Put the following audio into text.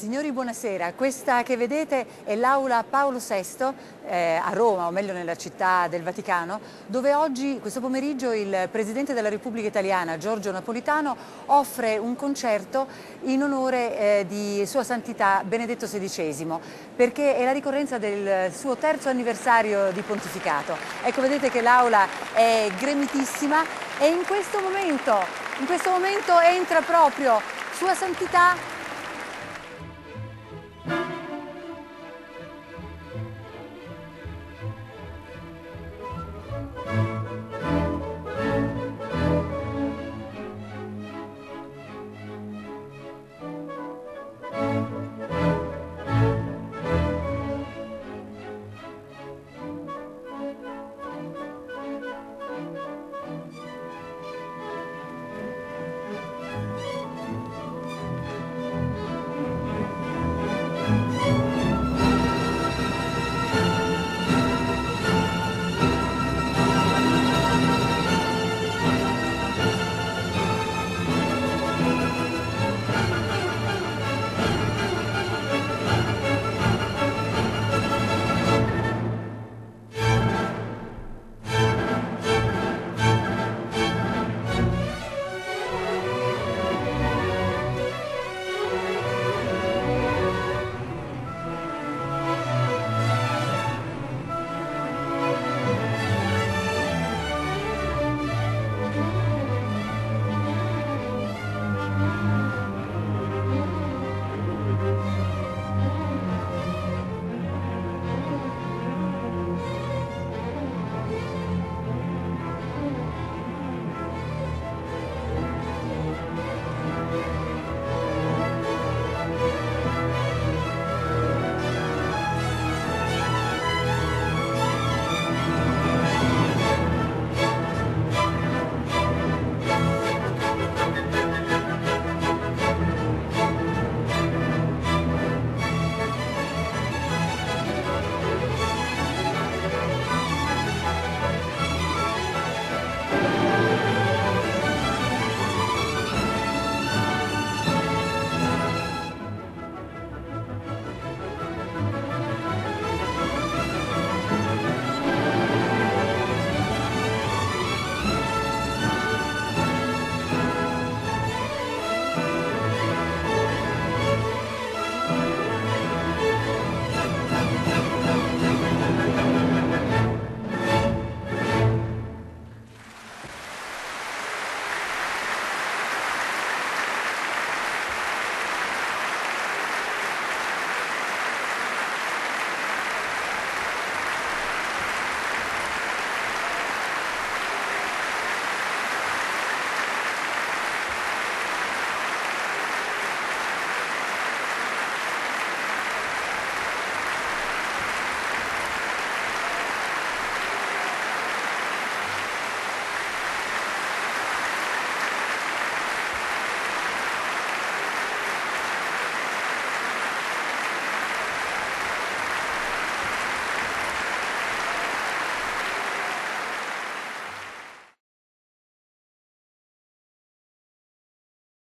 Signori, buonasera. Questa che vedete è l'aula Paolo VI a Roma, o meglio nella città del Vaticano, dove oggi, questo pomeriggio, il Presidente della Repubblica Italiana, Giorgio Napolitano, offre un concerto in onore di Sua Santità Benedetto XVI, perché è la ricorrenza del suo terzo anniversario di pontificato. Ecco, vedete che l'aula è gremitissima e in questo momento entra proprio Sua Santità